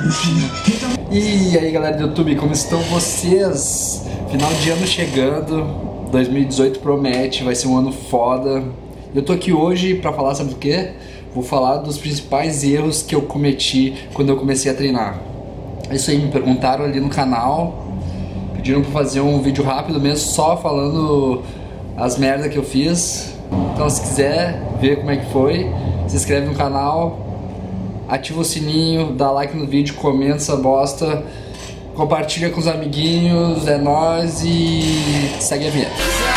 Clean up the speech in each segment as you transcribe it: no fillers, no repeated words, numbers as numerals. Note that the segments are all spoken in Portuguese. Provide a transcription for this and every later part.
E aí galera do YouTube, como estão vocês? Final de ano chegando, 2018 promete, vai ser um ano foda. Eu tô aqui hoje pra falar, sabe do quê? Vou falar dos principais erros que eu cometi quando eu comecei a treinar. Isso aí, me perguntaram ali no canal, pediram pra fazer um vídeo rápido mesmo, só falando as merdas que eu fiz. Então se quiser ver como é que foi, se inscreve no canal, ativa o sininho, dá like no vídeo, comenta essa bosta, compartilha com os amiguinhos, é nóis e segue a vinheta.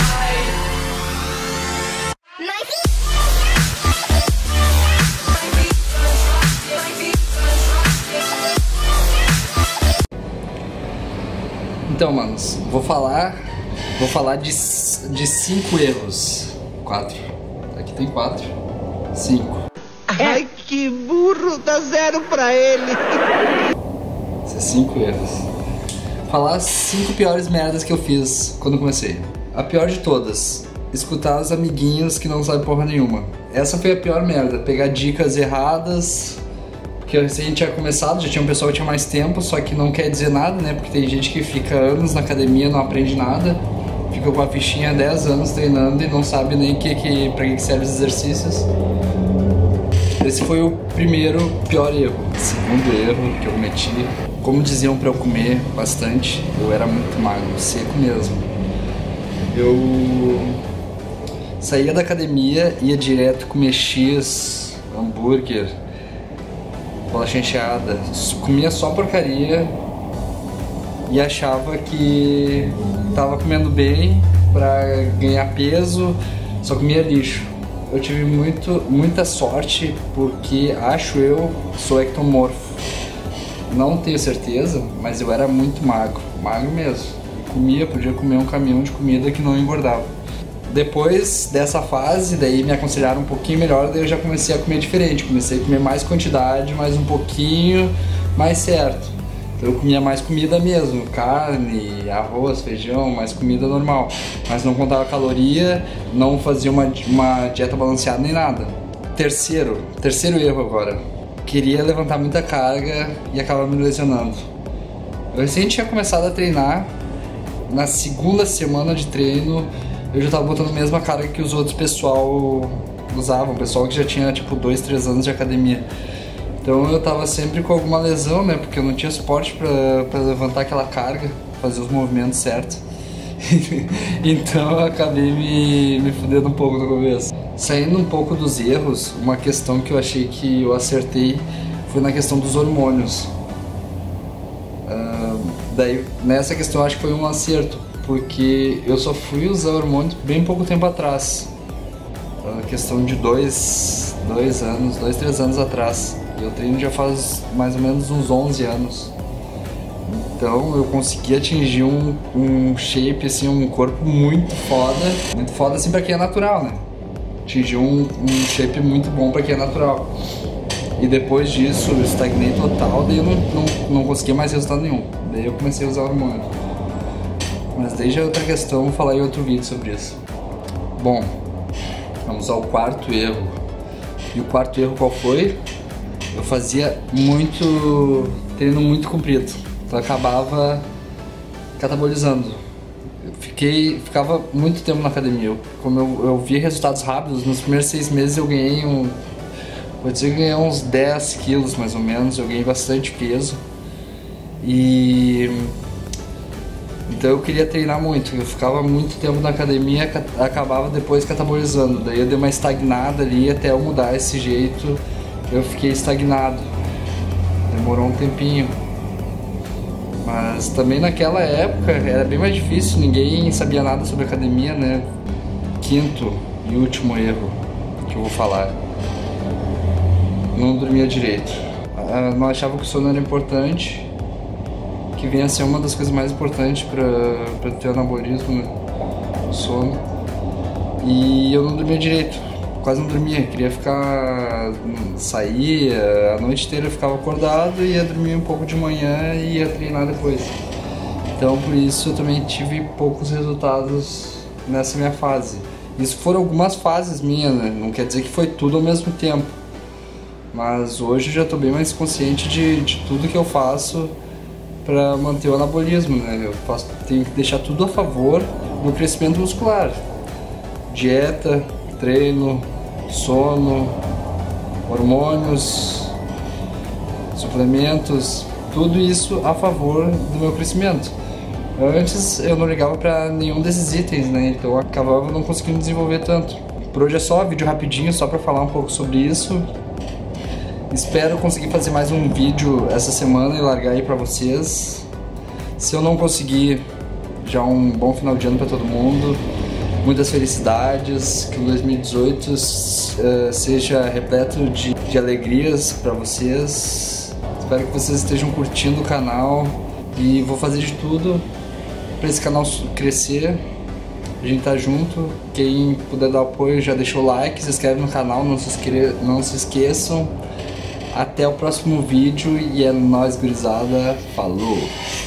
Então, manos, vou falar de 5 erros. 4. Aqui tem 4. 5. Ai, que burro, dá 0 pra ele. Esses 5 erros. Falar as 5 piores merdas que eu fiz quando comecei. A pior de todas, escutar os amiguinhos que não sabem porra nenhuma. Essa foi a pior merda, pegar dicas erradas. Que eu recém tinha começado, já tinha um pessoal que tinha mais tempo, só que não quer dizer nada, né? Porque tem gente que fica anos na academia, não aprende nada, fica com a fichinha há 10 anos treinando e não sabe nem pra que servem os exercícios. Esse foi o primeiro pior erro. Segundo erro que eu cometi, como diziam pra eu comer bastante, eu era muito magro, seco mesmo. Eu saía da academia, ia direto comer X, hambúrguer, bolacha recheada, comia só porcaria e achava que tava comendo bem pra ganhar peso, só comia lixo. Eu tive muita sorte porque eu sou ectomorfo. Não tenho certeza, mas eu era muito magro mesmo. Podia comer um caminhão de comida que não engordava. Depois dessa fase, daí me aconselharam um pouquinho melhor, daí eu já comecei a comer diferente. Comecei a comer mais quantidade, mais um pouquinho, mais certo. Então eu comia mais comida mesmo, carne, arroz, feijão, mais comida normal. Mas não contava caloria, não fazia uma dieta balanceada nem nada. Terceiro erro agora. Queria levantar muita carga e acabava me lesionando. Eu recém tinha começado a treinar, na segunda semana de treino, eu já tava botando a mesma carga que os outros pessoal usavam, pessoal que já tinha tipo 2, 3 anos de academia. Então eu tava sempre com alguma lesão, né, porque eu não tinha suporte pra levantar aquela carga, fazer os movimentos certos. Então eu acabei me fudendo um pouco no começo. Saindo um pouco dos erros, uma questão que eu achei que eu acertei foi na questão dos hormônios. Daí nessa questão eu acho que foi um acerto, porque eu só fui usar hormônios bem pouco tempo atrás. Questão de 2, 3 anos atrás. Eu treino já faz mais ou menos uns 11 anos. Então eu consegui atingir um shape, assim, um corpo muito foda assim pra quem é natural, né? Atingir um shape muito bom pra quem é natural. E depois disso eu estagnei total, daí eu não conseguia mais resultado nenhum. Daí eu comecei a usar hormônio. Mas daí já é outra questão, vou falar em outro vídeo sobre isso. Bom, vamos ao 4º erro. E o 4º erro qual foi? Eu fazia treino muito comprido. Então eu acabava catabolizando. Ficava muito tempo na academia. Como eu via resultados rápidos, nos primeiros 6 meses eu ganhei vou dizer que ganhei uns 10 quilos mais ou menos. Eu ganhei bastante peso. Então eu queria treinar muito, eu ficava muito tempo na academia, acabava depois catabolizando. Daí eu dei uma estagnada ali até eu mudar esse jeito, eu fiquei estagnado. Demorou um tempinho. Mas também naquela época era bem mais difícil, ninguém sabia nada sobre academia, né? 5º e último erro que eu vou falar. Não dormia direito. Não achava que o sono era importante, que venha a ser uma das coisas mais importantes para ter anabolismo, né? O sono. E eu não dormia direito, quase não dormia, queria saía, a noite inteira eu ficava acordado, ia dormir um pouco de manhã e ia treinar depois. Então por isso eu também tive poucos resultados nessa minha fase. Isso foram algumas fases minhas, né? Não quer dizer que foi tudo ao mesmo tempo. Mas hoje eu já tô bem mais consciente de tudo que eu faço para manter o anabolismo, né? Tenho que deixar tudo a favor do crescimento muscular. Dieta, treino, sono, hormônios, suplementos, tudo isso a favor do meu crescimento. Antes eu não ligava para nenhum desses itens, né? Então eu acabava não conseguindo desenvolver tanto. Por hoje é só, vídeo rapidinho, só para falar um pouco sobre isso. Espero conseguir fazer mais um vídeo essa semana e largar aí para vocês. Se eu não conseguir, já um bom final de ano para todo mundo. Muitas felicidades, que o 2018 seja repleto de alegrias para vocês. Espero que vocês estejam curtindo o canal e vou fazer de tudo para esse canal crescer. A gente tá junto. Quem puder dar apoio já deixou o like, se inscreve no canal, não se esqueçam. Até o próximo vídeo e é nóis, gurizada. Falou!